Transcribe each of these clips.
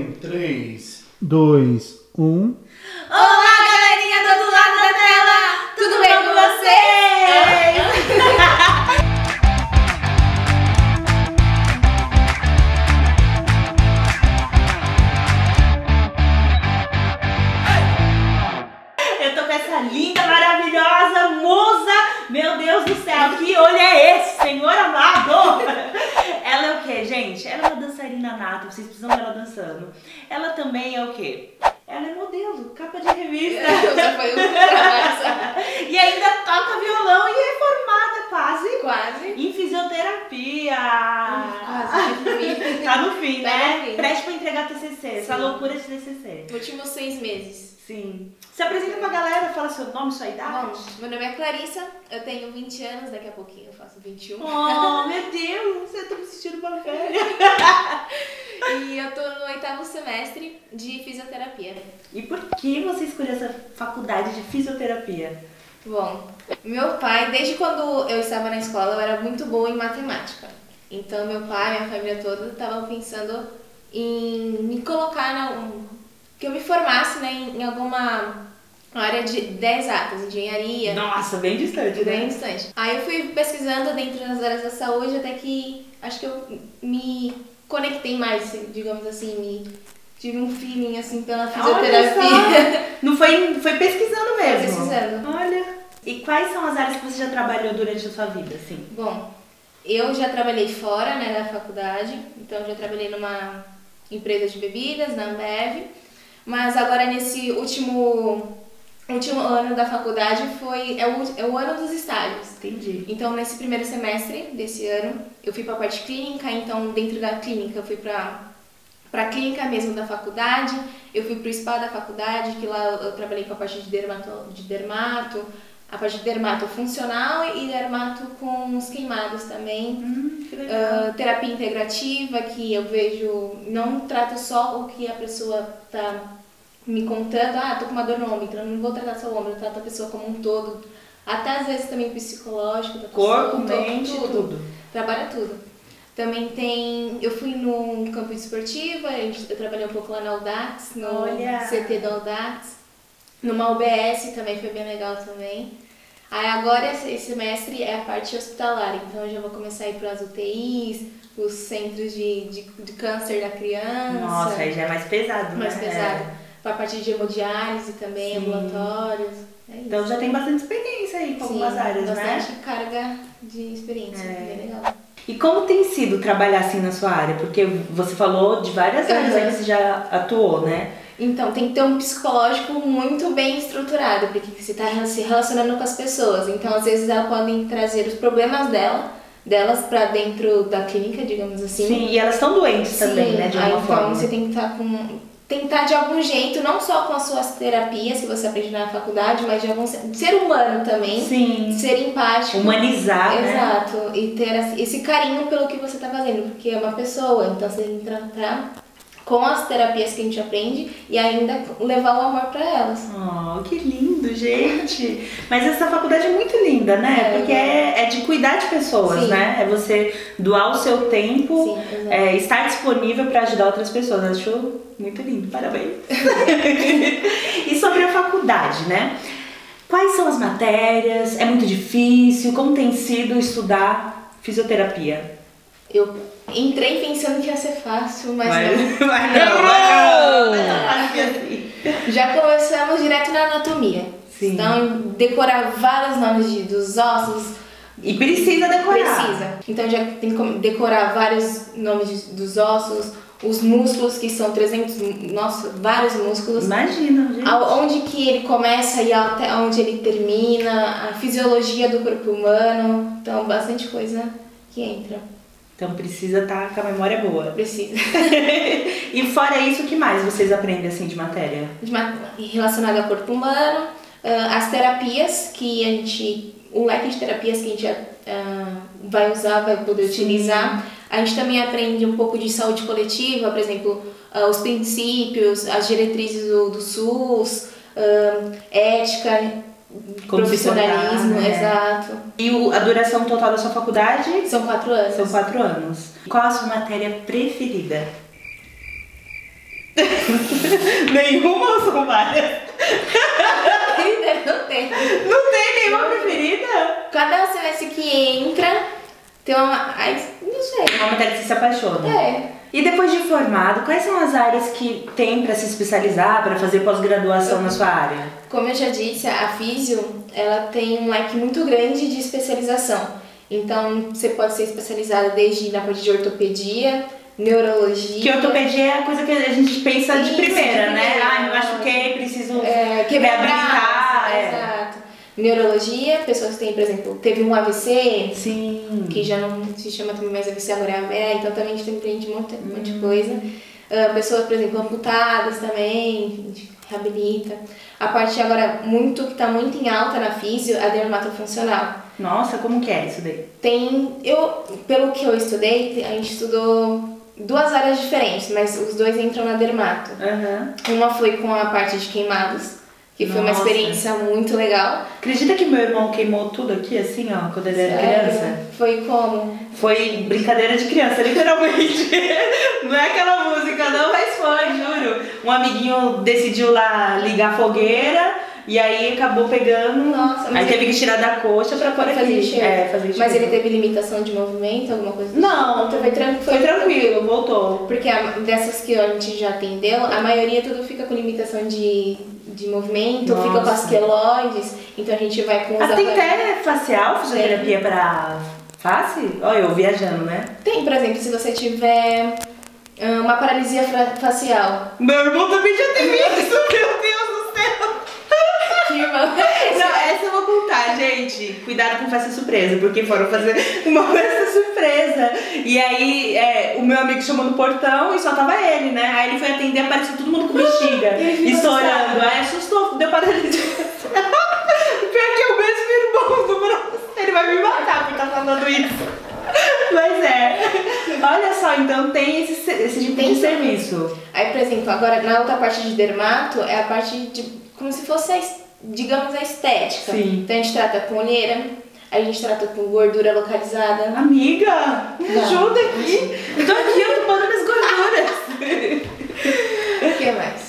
3, 2, 1. Olá, galerinha do outro lado da tela! Tudo bem com vocês? Eu tô com essa linda, maravilhosa musa! Meu Deus do céu, que olho é esse, Senhor amado? Ela é o que, gente? Ela é uma dançarina nata, vocês precisam ver ela dançando. Ela também é o quê? Ela é modelo, capa de revista. Já foi um trabalho. E ainda toca violão e é formada quase Quase. em fisioterapia. Quase. Tá no fim, Tá né? no fim. Preste pra entregar TCC, essa Sim. loucura de TCC. Últimos 6 meses. Sim. Se apresenta pra galera, fala seu nome, sua idade. Bom, meu nome é Clarissa, eu tenho 20 anos, daqui a pouquinho eu faço 21. Oh, meu Deus, eu tô me sentindo uma velha. E eu tô no 8º semestre de fisioterapia. E por que você escolheu essa faculdade de fisioterapia? Bom, meu pai, desde quando eu estava na escola, eu era muito boa em matemática. Então meu pai, minha família toda, estavam pensando em me colocar que eu me formasse, né, em alguma área de exatas, engenharia. Nossa, bem distante, né? Bem distante. Aí eu fui pesquisando dentro das áreas da saúde até que acho que eu me conectei mais, digamos assim, tive um feeling assim pela fisioterapia. Não foi pesquisando mesmo? Foi pesquisando. Olha. E quais são as áreas que você já trabalhou durante a sua vida, assim? Bom, eu já trabalhei fora, né, da faculdade, então eu já trabalhei numa empresa de bebidas, na Ambev, mas agora nesse último ano da faculdade é o ano dos estágios. Entendi. Então, nesse primeiro semestre desse ano, eu fui para a parte clínica, então dentro da clínica eu fui para a clínica mesmo da faculdade, eu fui para o spa da faculdade, que lá eu trabalhei com a parte de dermato, a parte de dermato funcional e dermato com os queimados também. Que legal. Terapia integrativa, que eu vejo, não trato só o que a pessoa tá me contando, tô com uma dor no ombro, então eu não vou tratar só o ombro, eu trato a pessoa como um todo. Até às vezes também psicológico da pessoa. Corpo, mente, tudo. Trabalha tudo. Também eu fui no campo esportivo, eu trabalhei um pouco lá na Audax, no Olha. CT da Audax. Numa UBS também foi bem legal também. Aí agora esse semestre é a parte hospitalar, então eu já vou começar a ir para as UTIs, os centros de câncer da criança. Nossa, aí já é mais pesado, Mais né? pesado. Para a parte de hemodiálise também, Sim. ambulatórios. É isso. Então já tem bastante experiência aí com algumas áreas, né? bastante carga de experiência, bem legal. E como tem sido trabalhar assim na sua área? Porque você falou de várias áreas aí que você já atuou, né? Então, tem que ter um psicológico muito bem estruturado, porque você está se relacionando com as pessoas. Então, às vezes, elas podem trazer os problemas delas para dentro da clínica, digamos assim. Sim, e elas estão doentes também, né? De alguma então, forma. você tem que estar tentar de algum jeito, não só com as suas terapias que você aprende na faculdade, mas de algum ser humano também. Sim. Ser empático. Humanizar, né? Exato. E ter esse carinho pelo que você está fazendo, porque é uma pessoa, então você tem que tratar com as terapias que a gente aprende e ainda levar o amor para elas. Oh, que lindo, gente! Mas essa faculdade é muito linda, né? Porque é de cuidar de pessoas, Sim. né? É você doar o seu tempo, Sim, exato. estar disponível para ajudar outras pessoas. Acho muito lindo, parabéns! E sobre a faculdade, né? Quais são as matérias? É muito difícil? Como tem sido estudar fisioterapia? Eu entrei pensando que ia ser fácil, mas não. Mas não é fácil assim. Já começamos direto na anatomia. Sim. Então, decorar vários nomes dos ossos. E precisa decorar. Precisa. Então, já tem que decorar vários nomes dos ossos, os músculos, que são 300, nossa, vários músculos. Imagina, gente. Onde que ele começa e até onde ele termina, a fisiologia do corpo humano. Então, bastante coisa que entra. Então precisa estar com a memória boa. Precisa. E fora isso, o que mais vocês aprendem assim de matéria? Relacionado ao corpo humano, as terapias que a gente, o leque de terapias que a gente vai usar, vai poder utilizar. A gente também aprende um pouco de saúde coletiva, por exemplo, os princípios, as diretrizes do SUS, ética, Como profissionalismo, se portar, né? exato. E a duração total da sua faculdade? São 4 anos. São 4 anos. Qual a sua matéria preferida? Nenhuma ou são várias? Não tem. Não tem nenhuma preferida? Cada semestre que entra, tem uma... Ai, não sei. Uma matéria que você se apaixona. É. E depois de formado, quais são as áreas que tem para se especializar, para fazer pós-graduação na sua área? Como eu já disse, a Físio, ela tem um leque muito grande de especialização. Então, você pode ser especializada desde na parte de ortopedia, neurologia... Que ortopedia é a coisa que a gente pensa de Isso, primeira, de né? primeira. Ah, me machuquei, preciso quebrar reabilitar. braço, exato. Neurologia, pessoas que têm, por exemplo, teve um AVC, Sim. que já não se chama também mais AVC, agora é AVE, então também a gente aprende um monte de coisa. Pessoas, por exemplo, amputadas também, a gente reabilita. A parte agora que está muito em alta na Físio, a dermatofuncional. Nossa, como que é isso daí? Pelo que eu estudei, a gente estudou 2 áreas diferentes, mas os 2 entram na dermato. Uma foi com a parte de queimados, que foi uma experiência muito legal. Acredita que meu irmão queimou tudo aqui, assim, ó, quando ele era criança? Foi como? Foi brincadeira de criança, literalmente. Não é aquela música não, mas foi, juro. Um amiguinho decidiu lá ligar a fogueira e aí acabou pegando. Nossa, aí teve que tirar da coxa pra pôr aqui. Fazer enxerga. Fazer enxerga. Mas ele teve limitação de movimento, alguma coisa? Não, foi tranquilo, voltou. Porque dessas que a gente já atendeu, a maioria tudo fica com limitação de movimento, fica com as queloides, então a gente vai com os tem até facial, fisioterapia pra face? Olha, eu viajando, né? Tem, por exemplo, se você tiver uma paralisia facial. Meu irmão também já teve isso, meu Deus do céu! Que irmão. Não, essa eu vou contar, gente. Cuidado com festa surpresa, porque foram fazer uma festa surpresa. E aí, o meu amigo chamou no portão e só tava ele, né? Aí ele foi atender, apareceu todo mundo com bexiga e estourando. Aí assustou, deu paralisia. Pior que é o mesmo irmão do braço. Ele vai me matar por estar falando isso. Mas olha só, então tem esse tipo de serviço. Aí, por exemplo, agora na outra parte de dermato é a parte de como se fosse, digamos, a estética. Sim. Então a gente trata com olheira, a gente trata com gordura localizada. Amiga, me ajuda aqui. Eu tô aqui, eu tô pondo minhas gorduras. O que mais?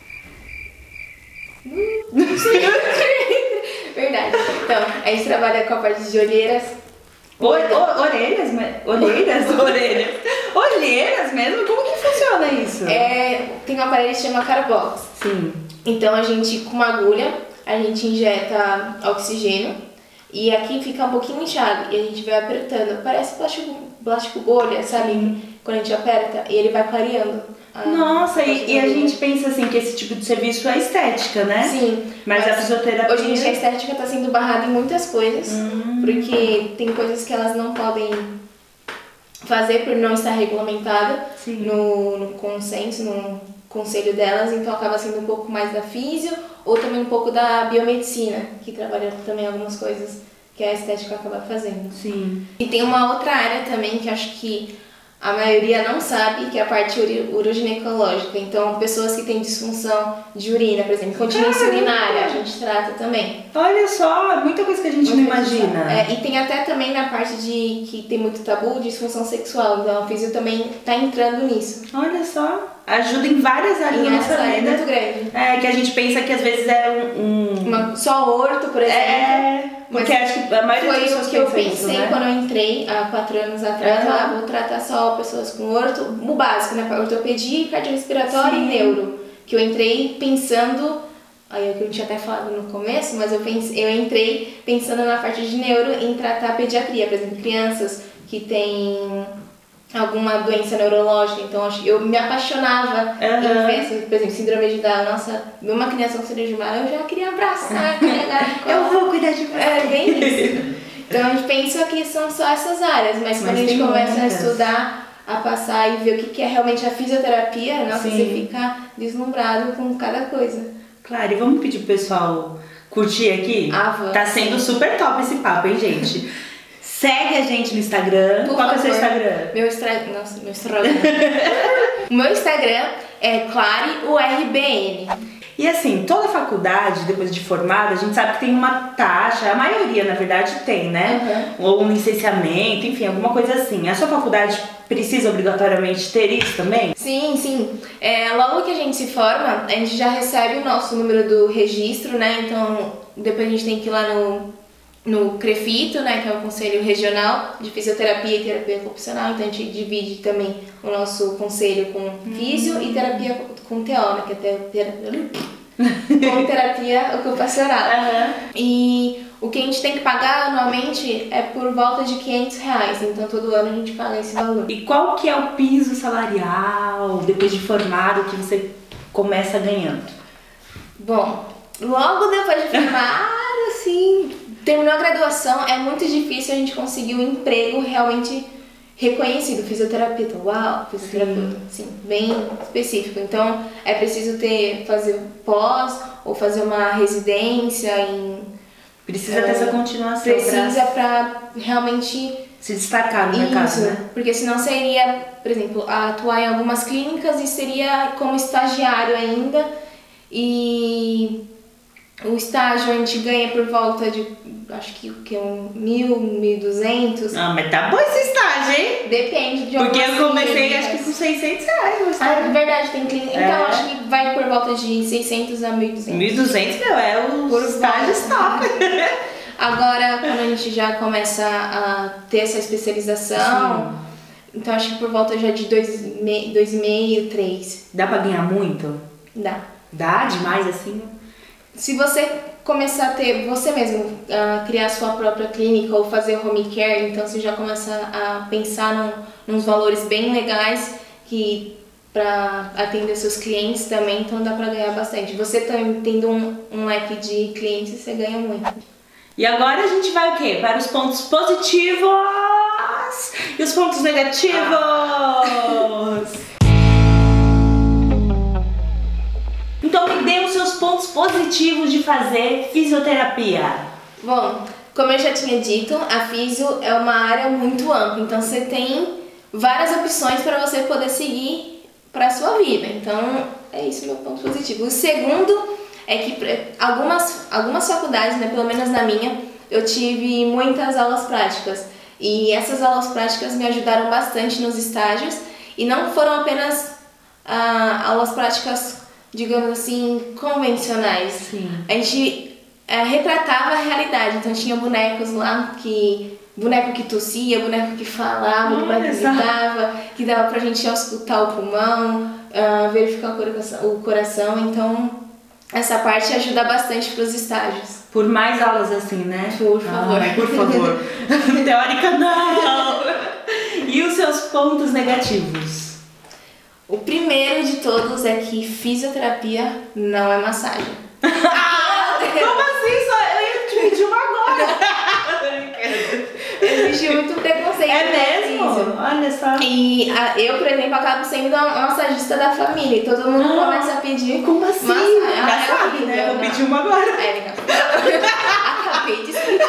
Verdade. Então, a gente trabalha com a parte de olheiras. Orelhas? Olheiras mesmo? Como que funciona isso? Tem um aparelho que se chama Carbox. Sim. Então a gente, com uma agulha, a gente injeta oxigênio e aqui fica um pouquinho inchado e a gente vai apertando. Parece plástico bolha, sabe? Quando a gente aperta e ele vai clareando. Nossa, e a gente pensa assim que esse tipo de serviço é estética, né? Sim. Mas a fisioterapia... Hoje em dia a estética está sendo barrada em muitas coisas, porque tem coisas que elas não podem fazer por não estar regulamentada no consenso, no conselho delas, então acaba sendo um pouco mais da físio ou também um pouco da biomedicina, que trabalha também algumas coisas que a estética acaba fazendo. Sim. E tem uma outra área também que acho que a maioria não sabe, que é a parte uroginecológica. Então, pessoas que têm disfunção de urina, por exemplo, continência urinária, a gente trata também. Olha só, muita coisa que a gente não imagina. E tem até também na parte de que tem muito tabu, disfunção sexual. Então, a físio também está entrando nisso. Olha só. Ajuda em várias áreas da nossa vida. É muito grande. Que a gente pensa que às vezes é só orto, por exemplo. Porque acho que a maioria das pessoas foi o que eu pensa pensei isso, né? quando eu entrei há 4 anos atrás. Vou tratar só pessoas com orto, o básico, né? Ortopedia, cardiorrespiratória e neuro. Que eu entrei pensando, aí eu tinha até falado no começo, mas eu entrei pensando na parte de neuro em tratar pediatria, por exemplo, crianças que têm alguma doença neurológica, então eu me apaixonava em ver, por exemplo, síndrome de Down. Nossa, uma criança com síndrome de Down, eu já queria abraçar, carregar. Eu vou cuidar de você. É bem isso. Então a gente pensa que são só essas áreas, mas quando a gente começa a estudar, a passar e ver o que é realmente a fisioterapia, nossa, você fica deslumbrado com cada coisa. Claro, e vamos pedir pro pessoal curtir aqui? Vamos. Tá sendo super top esse papo, hein, gente? Segue a gente no Instagram. Por Qual que é o seu favor. Instagram? Meu Instagram. O meu Instagram é ClariURBN. E assim, toda faculdade, depois de formada, a gente sabe que tem uma taxa, a maioria, na verdade, tem, né? Ou um licenciamento, enfim, alguma coisa assim. A sua faculdade precisa obrigatoriamente ter isso também? Sim, sim. Logo que a gente se forma, a gente já recebe o nosso número do registro, né? Então, depois a gente tem que ir lá no CREFITO, né? Que é o Conselho Regional de Fisioterapia e Terapia Ocupacional. Então, a gente divide também o nosso conselho com físio e terapia com TO, né? Que é com terapia ocupacional. E o que a gente tem que pagar anualmente é por volta de R$500. Então, todo ano a gente paga esse valor. E qual que é o piso salarial, depois de formado, que você começa ganhando? Bom, logo depois de formar, assim, terminou a graduação, é muito difícil a gente conseguir um emprego realmente reconhecido. Fisioterapeuta, uau, fisioterapeuta, sim, bem específico. Então, é preciso fazer pós ou fazer uma residência em... Precisa ter essa continuação. Precisa pra realmente se destacar no mercado, né? Porque senão você iria, por exemplo, atuar em algumas clínicas e seria como estagiário ainda. E o estágio a gente ganha por volta de, acho que 1.000, 1.200. Ah, mas tá bom esse estágio, hein? Depende de Porque algumas eu comecei clínicas. acho que com R$600. É verdade, tem clínica. Então acho que vai por volta de 600 a 1.200. 1.200, meu, é o estágio top. Agora, quando a gente já começa a ter essa especialização, então acho que por volta já de 2,5, 3. Dá pra ganhar muito? Dá. Dá demais assim? Se você começar a ter, você mesmo, criar sua própria clínica ou fazer home care, então você já começa a pensar nos valores bem legais que para atender seus clientes também, então dá pra ganhar bastante. Você também tendo um leque de clientes, você ganha muito. E agora a gente vai o quê? Para os pontos positivos e os pontos negativos. Então me dê os seus pontos positivos de fazer fisioterapia. Bom, como eu já tinha dito, a fisio é uma área muito ampla, então você tem várias opções para você poder seguir para a sua vida. Então, é isso meu ponto positivo. O segundo é que algumas faculdades, né, pelo menos na minha, eu tive muitas aulas práticas. E essas aulas práticas me ajudaram bastante nos estágios. E não foram apenas aulas práticas, digamos assim, convencionais. Sim. A gente retratava a realidade. Então tinha bonecos lá boneco que tossia, boneco que falava, boneco que gritava, que dava pra gente auscultar o pulmão, verificar o coração. Então, essa parte ajuda bastante pros estágios. Por mais aulas assim, né? Por favor. Por favor. Teórica não! E os seus pontos negativos? O primeiro de todos é que fisioterapia não é massagem. Como assim? Eu ia te pedir uma agora. Existe muito preconceito. É mesmo? Olha só. E eu, por exemplo, acabo sendo a massagista da família. E todo mundo começa a pedir. Como assim? Massagem. Já sabe, né? Vou pedir uma agora. Acabei de explicar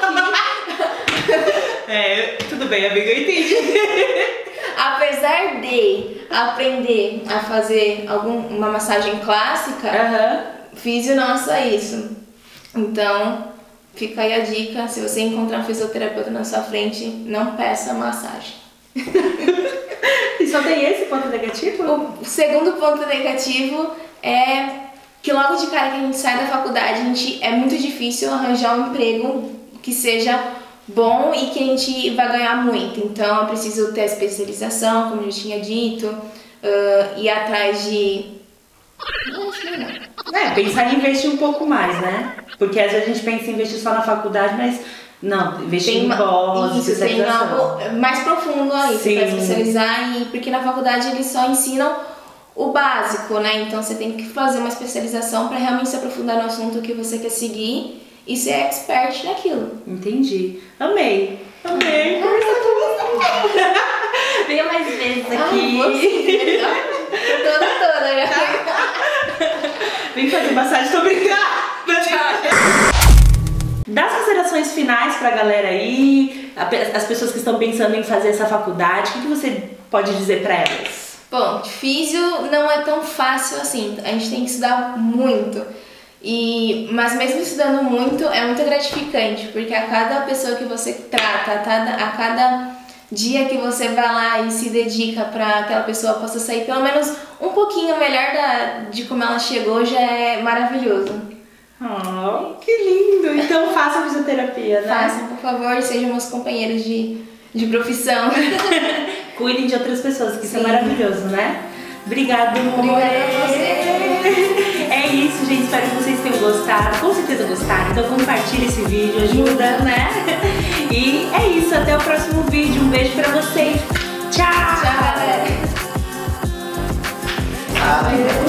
aqui. Tudo bem, amiga, eu entendi. Apesar de aprender a fazer uma massagem clássica, físio não é só isso. Então, fica aí a dica, se você encontrar um fisioterapeuta na sua frente, não peça massagem. E só tem esse ponto negativo? O segundo ponto negativo é que logo de cara que a gente sai da faculdade, é muito difícil arranjar um emprego que seja bom e que a gente vai ganhar muito. Então é preciso ter especialização, como eu já tinha dito, ir atrás de... pensar em investir um pouco mais, né? Porque às vezes a gente pensa em investir só na faculdade, mas não, investir em pós, isso, tem algo mais profundo aí, para especializar, porque na faculdade eles só ensinam o básico, né? Então você tem que fazer uma especialização para realmente se aprofundar no assunto que você quer seguir e ser expert naquilo. Entendi. Amei. Venha mais vezes aqui. Toda. Vem fazer massagem, tô brincando. Das considerações considerações finais pra galera aí, as pessoas que estão pensando em fazer essa faculdade, o que você pode dizer pra elas? Bom, físio não é tão fácil assim, a gente tem que estudar muito. Mas mesmo estudando muito, é muito gratificante, porque a cada pessoa que você trata, a cada dia que você vai lá e se dedica para aquela pessoa possa sair pelo menos um pouquinho melhor de como ela chegou, já é maravilhoso. Oh, que lindo! Então façam fisioterapia, né? Façam, por favor, sejam meus companheiros de profissão. Cuidem de outras pessoas, que isso é maravilhoso, né? Obrigada, amor. Obrigada a você. É isso, gente. Espero que vocês tenham gostado. Com certeza gostaram. Então compartilhe esse vídeo, ajuda, né? E é isso. Até o próximo vídeo. Um beijo pra vocês. Tchau! Tchau, galera.